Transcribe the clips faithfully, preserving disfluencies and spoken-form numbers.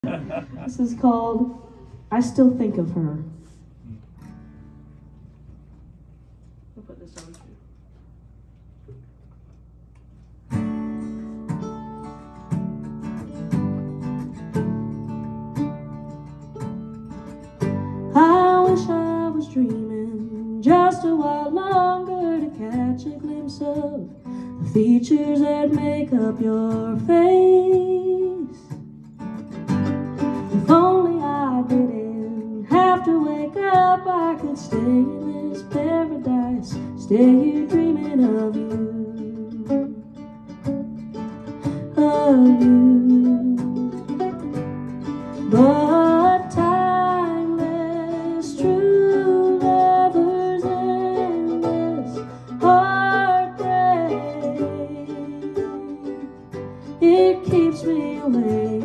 This is called I Still Think of Her. I'll put this on too. I wish I was dreaming just a while longer to catch a glimpse of the features that make up your face. If only I didn't have to wake up, I could stay in this paradise, stay here dreaming of you, of you. But timeless, true lovers and this heartbreak, it keeps me awake.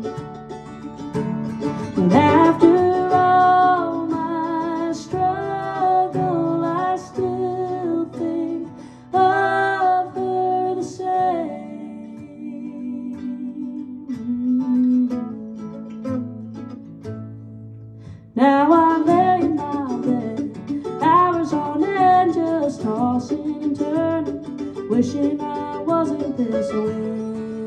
And after all my struggle, I still think of her the same. Now I'm there in my bed, hours on end, just tossing and turning, wishing I wasn't this way.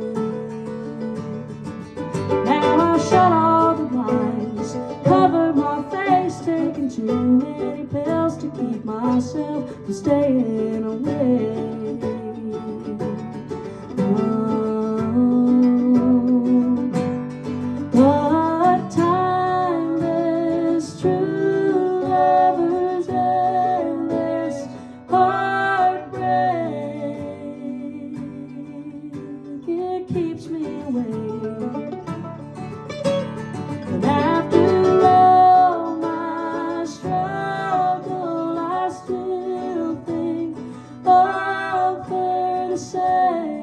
Now I shut all the blinds, cover my face, taking too many pills to keep myself from staying away. Oh, but timeless, true lovers and this heartbreak, it keeps me awake. And after all my struggle, I still think of her the same.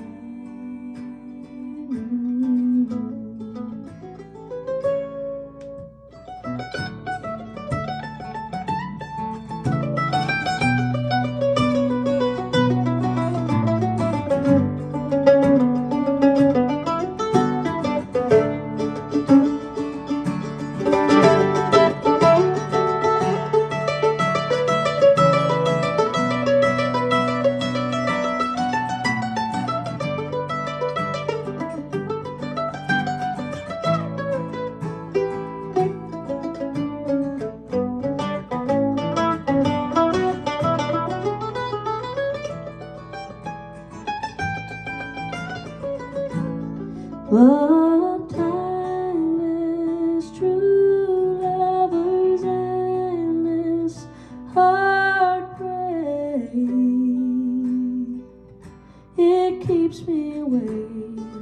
But timeless, true lovers and this heartbreak, it keeps me awake.